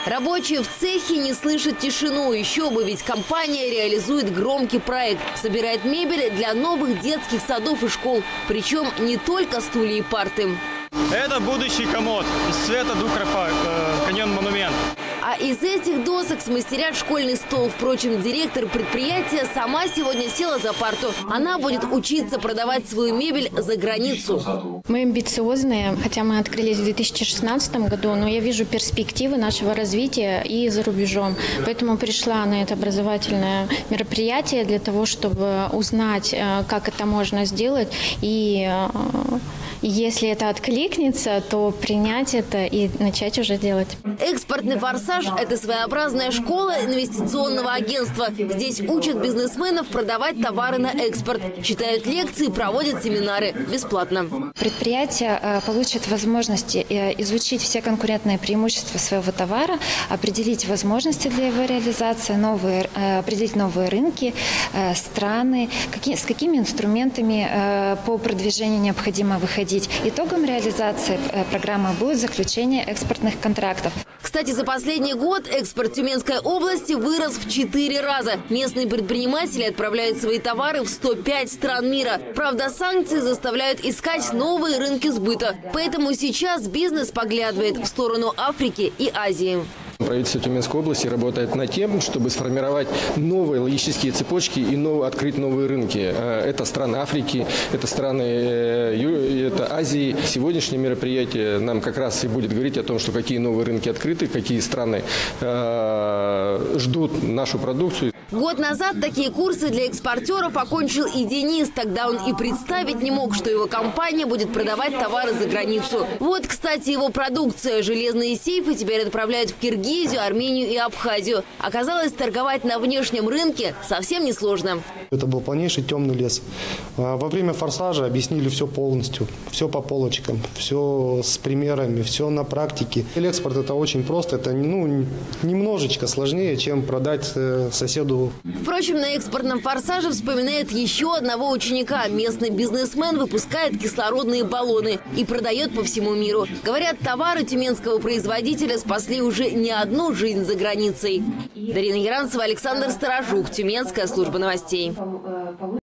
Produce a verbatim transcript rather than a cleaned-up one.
Рабочие в цехе не слышат тишину. Еще бы, ведь компания реализует громкий проект. Собирает мебель для новых детских садов и школ. Причем не только стулья и парты. Это будущий комод из цвета Дукропа, э, каньон Монумент. А из этих досок смастерят школьный стол. Впрочем, директор предприятия сама сегодня села за парту. Она будет учиться продавать свою мебель за границу. Мы амбициозные, хотя мы открылись в две тысячи шестнадцатом году, но я вижу перспективы нашего развития и за рубежом. Поэтому пришла на это образовательное мероприятие для того, чтобы узнать, как это можно сделать. И если это откликнется, то принять это и начать уже делать. Экспортный форсаж – это своеобразная школа инвестиционного агентства. Здесь учат бизнесменов продавать товары на экспорт. Читают лекции, проводят семинары бесплатно. Предприятие получит возможности изучить все конкурентные преимущества своего товара, определить возможности для его реализации, новые, определить новые рынки, страны, какие, с какими инструментами по продвижению необходимо выходить. Итогом реализации программы будет заключение экспортных контрактов. Кстати, за последний год экспорт Тюменской области вырос в четыре раза. Местные предприниматели отправляют свои товары в сто пять стран мира. Правда, санкции заставляют искать новые рынки сбыта. Поэтому сейчас бизнес поглядывает в сторону Африки и Азии. Правительство Тюменской области работает над тем, чтобы сформировать новые логистические цепочки и нов... открыть новые рынки. Это страны Африки, это страны это Азии. Сегодняшнее мероприятие нам как раз и будет говорить о том, что какие новые рынки открыты, какие страны э, ждут нашу продукцию. Год назад такие курсы для экспортеров окончил и Денис. Тогда он и представить не мог, что его компания будет продавать товары за границу. Вот, кстати, его продукция. Железные сейфы теперь отправляют в Киргизию, Армению и Абхазию. Оказалось, торговать на внешнем рынке совсем несложно. Это был полнейший темный лес. Во время форсажа объяснили все полностью. Все по полочкам, все с примерами, все на практике. Экспорт – это очень просто. Это ну, немножечко сложнее, чем продать соседу. Впрочем, на экспортном форсаже вспоминает еще одного ученика. Местный бизнесмен выпускает кислородные баллоны и продает по всему миру. Говорят, товары тюменского производителя спасли уже не одну жизнь за границей. Дарина Яранцева, Александр Сторожук, Тюменская служба новостей.